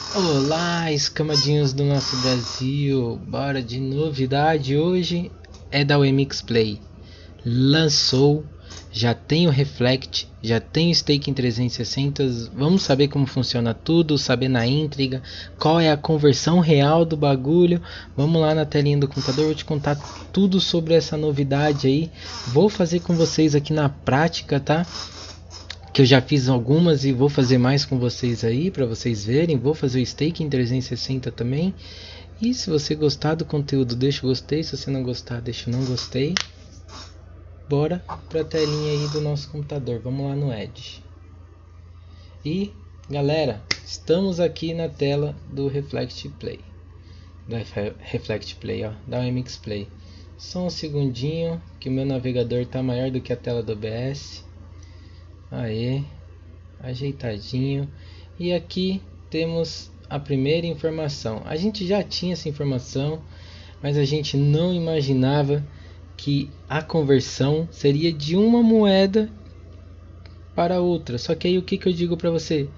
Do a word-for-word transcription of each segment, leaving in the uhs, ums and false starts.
Olá, escamadinhos do nosso Brasil, bora de novidade. Hoje é da U M X Play. Lançou, já tem o Reflect, já tem o Staking trezentos e sessenta. Vamos saber como funciona tudo, saber na íntegra qual é a conversão real do bagulho. Vamos lá na telinha do computador, vou te contar tudo sobre essa novidade aí. Vou fazer com vocês aqui na prática, tá? Que eu já fiz algumas e vou fazer mais com vocês aí para vocês verem. Vou fazer o Staking trezentos e sessenta também. E se você gostar do conteúdo, deixa o gostei. Se você não gostar, deixa o não gostei. Bora para a telinha aí do nosso computador. Vamos lá no Edge. E galera, estamos aqui na tela do Reflect Play. Da Reflect Play, ó, da U M X Play. Só um segundinho que o meu navegador tá maior do que a tela do O B S. Aí, ajeitadinho. E aqui temos a primeira informação. A gente já tinha essa informação, mas a gente não imaginava que a conversão seria de uma moeda para outra. Só que aí o que, que eu digo para você?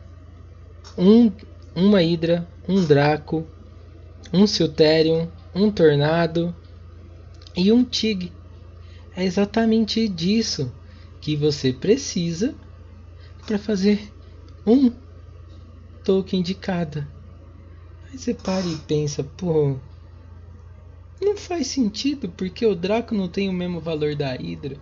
Um, uma Hydra, um Draco, um Silterium, um Tornado e um Tig. É exatamente disso que você precisa para fazer um token de cada. Aí você para e pensa, pô, não faz sentido, porque o Draco não tem o mesmo valor da Hydra,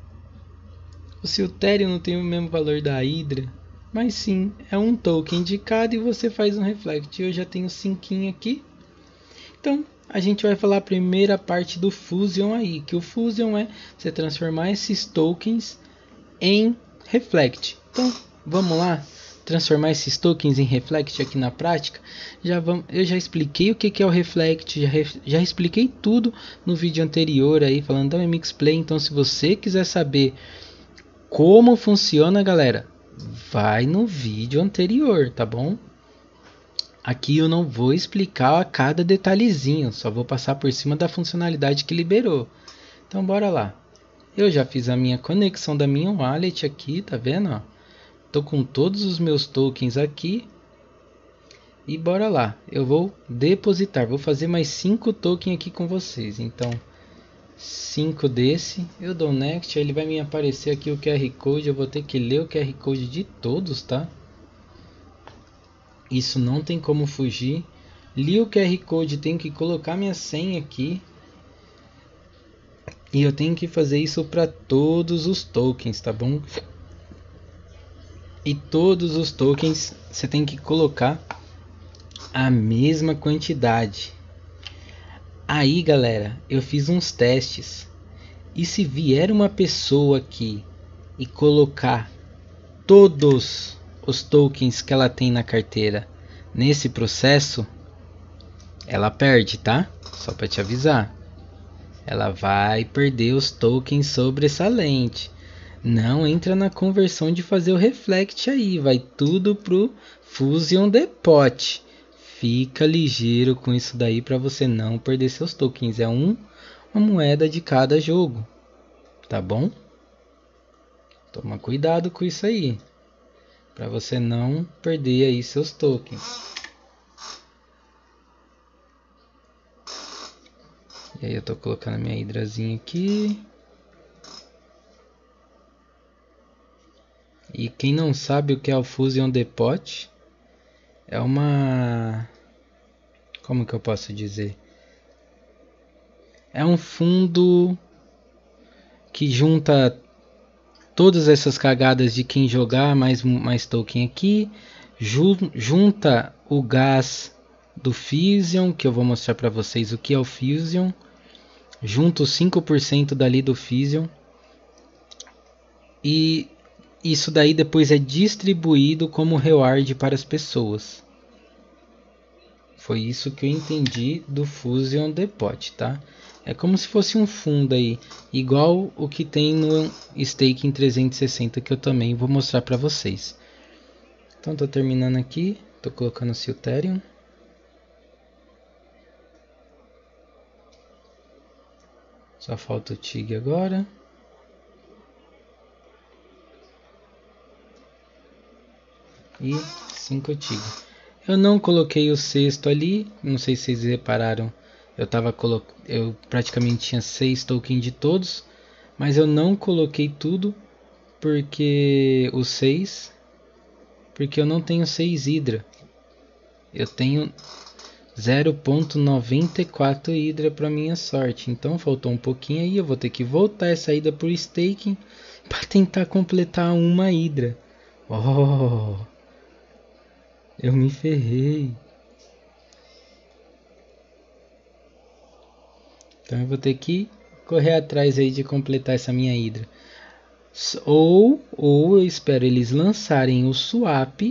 o Silterium não tem o mesmo valor da Hydra, mas sim, é um token de cada e você faz um Reflect. Eu já tenho cinco aqui, então a gente vai falar a primeira parte do Fusion aí, que o Fusion é você transformar esses tokens em Reflect. Então vamos lá transformar esses tokens em Reflect aqui na prática. Já vamos, eu já expliquei o que, que é o Reflect, já, já expliquei tudo no vídeo anterior aí falando da U M X Play. Então se você quiser saber como funciona, galera, vai no vídeo anterior, tá bom? Aqui eu não vou explicar a cada detalhezinho, só vou passar por cima da funcionalidade que liberou. Então bora lá. Eu já fiz a minha conexão da minha wallet aqui, tá vendo? Ó? Tô com todos os meus tokens aqui. E bora lá. Eu vou depositar. Vou fazer mais cinco tokens aqui com vocês. Então, cinco desse. Eu dou next. Aí ele vai me aparecer aqui o Q R Code. Eu vou ter que ler o Q R Code de todos, tá? Isso não tem como fugir. Li o Q R Code. Tenho que colocar minha senha aqui. E eu tenho que fazer isso para todos os tokens, tá bom? E todos os tokens você tem que colocar a mesma quantidade. Aí, galera, eu fiz uns testes. E se vier uma pessoa aqui e colocar todos os tokens que ela tem na carteira nesse processo, ela perde, tá? Só para te avisar. Ela vai perder os tokens sobressalente. Não entra na conversão de fazer o Reflect aí. Vai tudo pro Fusion Depot. Fica ligeiro com isso daí para você não perder seus tokens. É um, uma moeda de cada jogo. Tá bom? Toma cuidado com isso aí. Para você não perder aí seus tokens. E aí eu tô colocando a minha hidrazinha aqui. E quem não sabe o que é o Fusion Depot, é uma... como que eu posso dizer? É um fundo que junta todas essas cagadas de quem jogar mais, mais token aqui. Junta o gás do Fusion, que eu vou mostrar para vocês o que é o Fusion. Junta os cinco por cento dali do Fusion. E isso daí depois é distribuído como reward para as pessoas. Foi isso que eu entendi do Fusion Depot, tá? É como se fosse um fundo aí, igual o que tem no Staking trezentos e sessenta, que eu também vou mostrar para vocês. Então tô terminando aqui, tô colocando o Silterium. Só falta o Tig agora. E cinco Tig. Eu não coloquei o sexto ali, não sei se vocês repararam, eu tava colo... eu praticamente tinha seis tokens de todos, mas eu não coloquei tudo porque o seis, porque eu não tenho seis Hydra. Eu tenho zero ponto noventa e quatro Hydra para minha sorte, então faltou um pouquinho aí, eu vou ter que voltar essa ida por staking para tentar completar uma Hydra. Oh, eu me ferrei. Então eu vou ter que correr atrás aí de completar essa minha Hydra. Ou, ou eu espero eles lançarem o swap.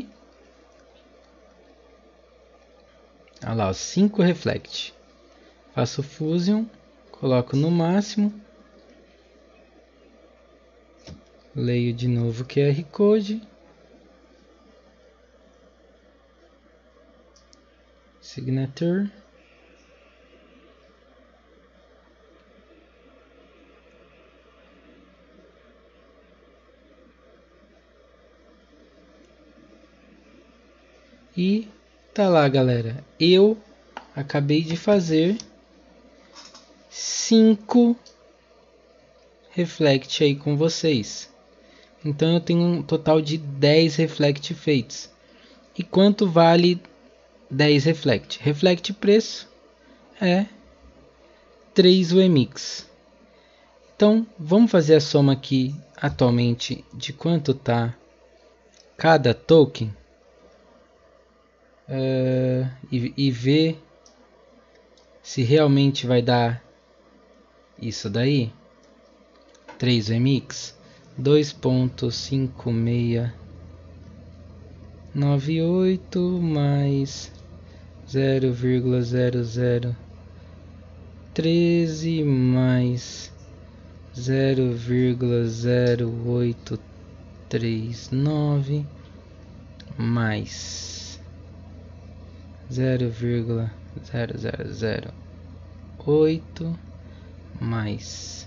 Olha lá, cinco reflect. Faço fusion, coloco no máximo. Leio de novo o Q R Code. Signature. E tá lá, galera. Eu acabei de fazer cinco reflect aí com vocês. Então eu tenho um total de dez reflect feitos. E quanto vale dez reflect? Reflect preço é três U M X. Então vamos fazer a soma aqui atualmente de quanto tá cada token. Uh, e, e ver se realmente vai dar isso daí. três U M X, dois ponto cinco seis nove oito mais zero vírgula zero zero treze mais zero vírgula zero oito três nove mais zero vírgula zero zero zero oito mais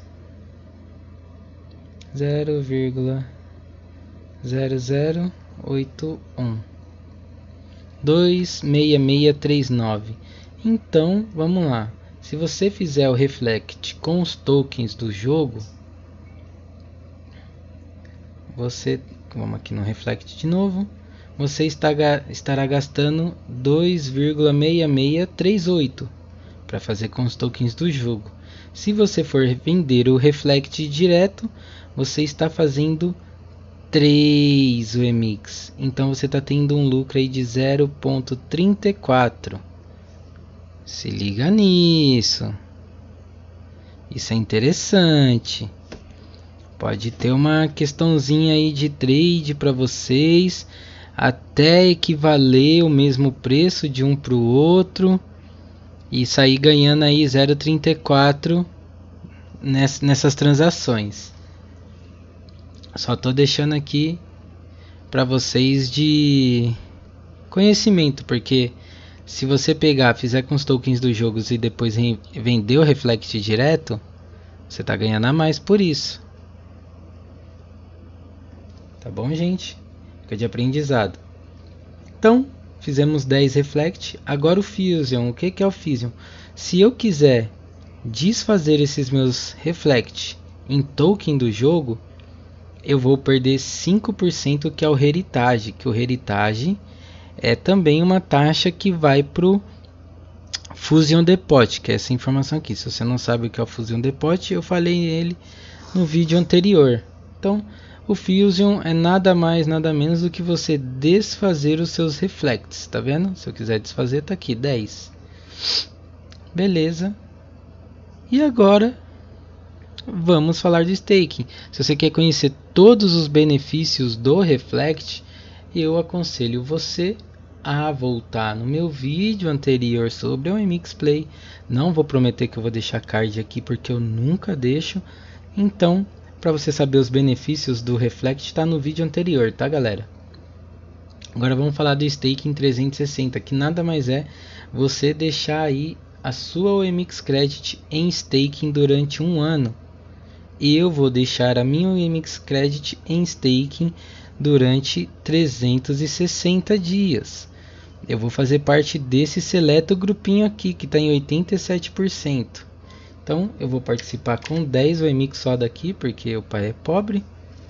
zero vírgula zero zero oito um dois seis seis três nove. Então vamos lá, se você fizer o reflect com os tokens do jogo, você, vamos aqui no reflect de novo, você está, estará gastando dois vírgula seis seis três oito para fazer com os tokens do jogo. Se você for vender o reflect direto, você está fazendo três U M X. Então você está tendo um lucro aí de zero ponto trinta e quatro. Se liga nisso. Isso é interessante. Pode ter uma questãozinha aí de trade para vocês, até equivaler o mesmo preço de um para o outro e sair ganhando aí zero vírgula trinta e quatro nessas transações. Só tô deixando aqui para vocês de conhecimento, porque se você pegar, fizer com os tokens dos jogos e depois vender o reflect direto, você tá ganhando a mais por isso. Tá bom, gente? Fica de aprendizado. Então, fizemos dez reflect. Agora o Fusion. O que que é o Fusion? Se eu quiser desfazer esses meus reflect em token do jogo, eu vou perder cinco por cento, que é o Heritage. Que o Heritage é também uma taxa que vai pro Fusion Depot, que é essa informação aqui. Se você não sabe o que é o Fusion Depot, eu falei nele no vídeo anterior. Então, o Fusion é nada mais, nada menos do que você desfazer os seus reflects, tá vendo? Se eu quiser desfazer, tá aqui, dez. Beleza. E agora, vamos falar de staking. Se você quer conhecer todos os benefícios do Reflect, eu aconselho você a voltar no meu vídeo anterior sobre o M X Play. Não vou prometer que eu vou deixar card aqui, porque eu nunca deixo. Então, para você saber os benefícios do Reflect, está no vídeo anterior, tá, galera? Agora vamos falar do staking trezentos e sessenta, que nada mais é você deixar aí a sua O M X Credit em staking durante um ano. E eu vou deixar a minha O M X Credit em staking durante trezentos e sessenta dias. eu vou fazer parte desse seleto grupinho aqui que está em oitenta e sete por cento. Então eu vou participar com dez O M X só daqui, porque o pai é pobre.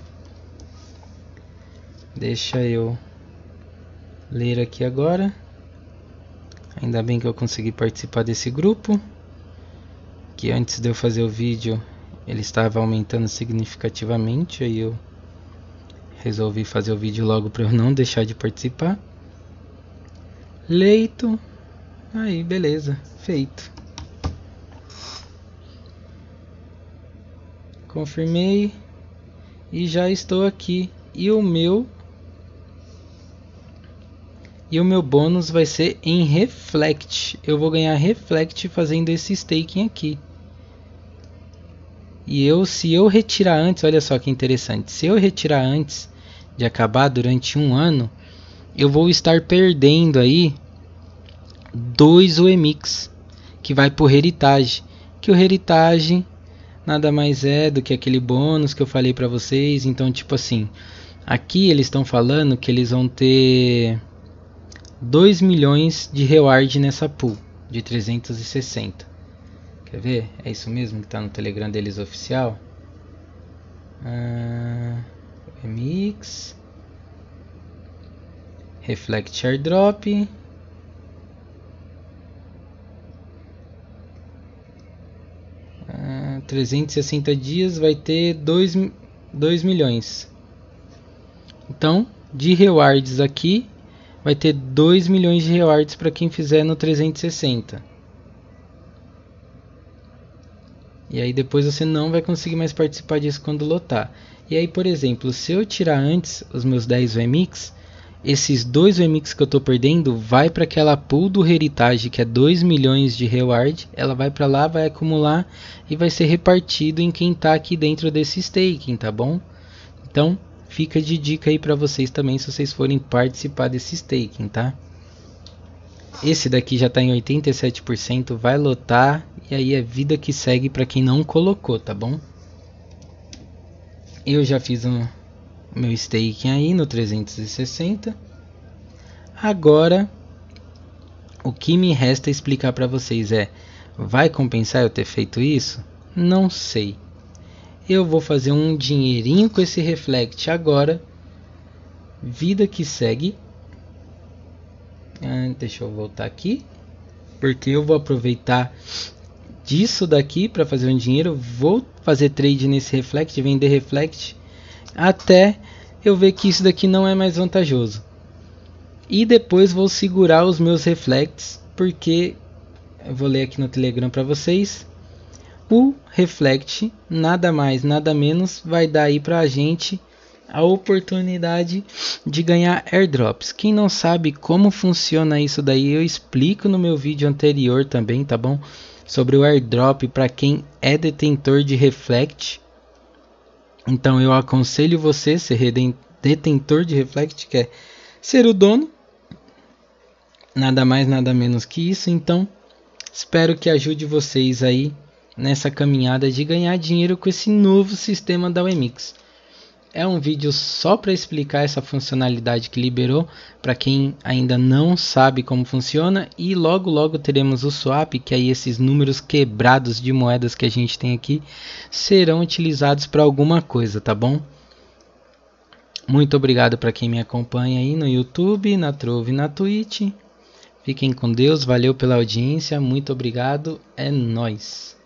Deixa eu ler aqui agora. Ainda bem que eu consegui participar desse grupo, que antes de eu fazer o vídeo ele estava aumentando significativamente, aí eu resolvi fazer o vídeo logo para eu não deixar de participar. Leito, aí beleza, feito. Confirmei e já estou aqui. E o meu E o meu bônus vai ser em Reflect. Eu vou ganhar Reflect fazendo esse staking aqui. E eu, se eu retirar antes, olha só que interessante. Se eu retirar antes de acabar durante um ano, eu vou estar perdendo aí dois O M X que vai para o Heritage. Que o Heritage nada mais é do que aquele bônus que eu falei para vocês. Então, tipo assim, aqui eles estão falando que eles vão ter dois milhões de reward nessa pool de trezentos e sessenta. Quer ver? É isso mesmo que está no Telegram deles oficial. Ah, O M X Reflect Airdrop. Ah, trezentos e sessenta dias vai ter dois milhões. Então, de rewards aqui vai ter dois milhões de rewards para quem fizer no trezentos e sessenta. E aí depois você não vai conseguir mais participar disso quando lotar. E aí, por exemplo, se eu tirar antes os meus dez O M X, esses dois O M X que eu estou perdendo vai para aquela pool do Heritage, que é dois milhões de reward. Ela vai para lá, vai acumular e vai ser repartido em quem está aqui dentro desse staking, tá bom? Então, fica de dica aí para vocês também, se vocês forem participar desse staking, tá? Esse daqui já está em oitenta e sete por cento, vai lotar e aí é vida que segue para quem não colocou, tá bom? Eu já fiz o meu staking aí no trezentos e sessenta. Agora, o que me resta explicar para vocês é, vai compensar eu ter feito isso? Não sei. Eu vou fazer um dinheirinho com esse Reflect agora. Vida que segue. Ah, deixa eu voltar aqui, porque eu vou aproveitar disso daqui para fazer um dinheiro. Vou fazer trade nesse Reflect, vender Reflect, até eu ver que isso daqui não é mais vantajoso. E depois vou segurar os meus Reflects, porque eu vou ler aqui no Telegram para vocês. O Reflect, nada mais, nada menos, vai dar aí para a gente a oportunidade de ganhar airdrops. Quem não sabe como funciona isso daí, eu explico no meu vídeo anterior também, tá bom? Sobre o airdrop para quem é detentor de Reflect. Então eu aconselho você a ser detentor de Reflect, que é ser o dono. Nada mais, nada menos que isso. Então, espero que ajude vocês aí nessa caminhada de ganhar dinheiro com esse novo sistema da O M X. É um vídeo só para explicar essa funcionalidade que liberou para quem ainda não sabe como funciona, e logo logo teremos o swap, que aí esses números quebrados de moedas que a gente tem aqui serão utilizados para alguma coisa, tá bom? Muito obrigado para quem me acompanha aí no YouTube, na Trove e na Twitch. Fiquem com Deus, valeu pela audiência, muito obrigado, é nóis!